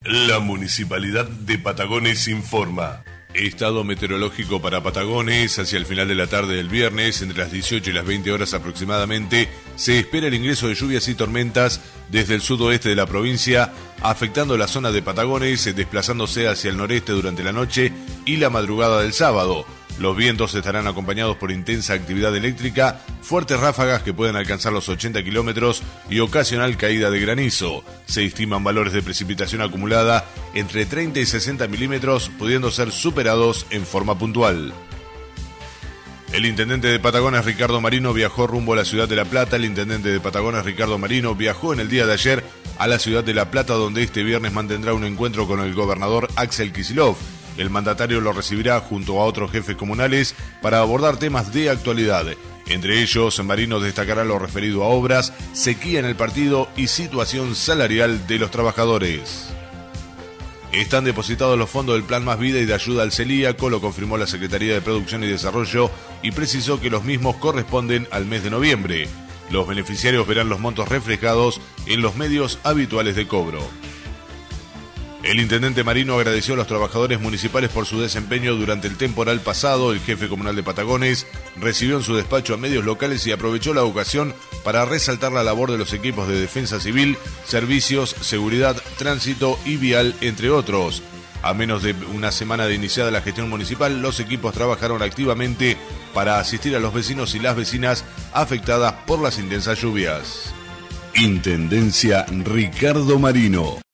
La Municipalidad de Patagones informa. Estado meteorológico para Patagones. Hacia el final de la tarde del viernes, entre las 18 y las 20 horas aproximadamente, se espera el ingreso de lluvias y tormentas desde el sudoeste de la provincia, afectando la zona de Patagones, desplazándose hacia el noreste durante la noche y la madrugada del sábado. Los vientos estarán acompañados por intensa actividad eléctrica, fuertes ráfagas que pueden alcanzar los 80 kilómetros y ocasional caída de granizo. Se estiman valores de precipitación acumulada entre 30 y 60 milímetros, pudiendo ser superados en forma puntual. El intendente de Patagones, Ricardo Marino, viajó rumbo a la ciudad de La Plata. El intendente de Patagones, Ricardo Marino, viajó en el día de ayer a la ciudad de La Plata, donde este viernes mantendrá un encuentro con el gobernador Axel Kicillof. El mandatario lo recibirá junto a otros jefes comunales para abordar temas de actualidad. Entre ellos, Marino destacará lo referido a obras, sequía en el partido y situación salarial de los trabajadores. Están depositados los fondos del Plan Más Vida y de ayuda al celíaco, lo confirmó la Secretaría de Producción y Desarrollo y precisó que los mismos corresponden al mes de noviembre. Los beneficiarios verán los montos reflejados en los medios habituales de cobro. El intendente Marino agradeció a los trabajadores municipales por su desempeño durante el temporal pasado. El jefe comunal de Patagones recibió en su despacho a medios locales y aprovechó la ocasión para resaltar la labor de los equipos de defensa civil, servicios, seguridad, tránsito y vial, entre otros. A menos de una semana de iniciada la gestión municipal, los equipos trabajaron activamente para asistir a los vecinos y las vecinas afectadas por las intensas lluvias. Intendencia Ricardo Marino.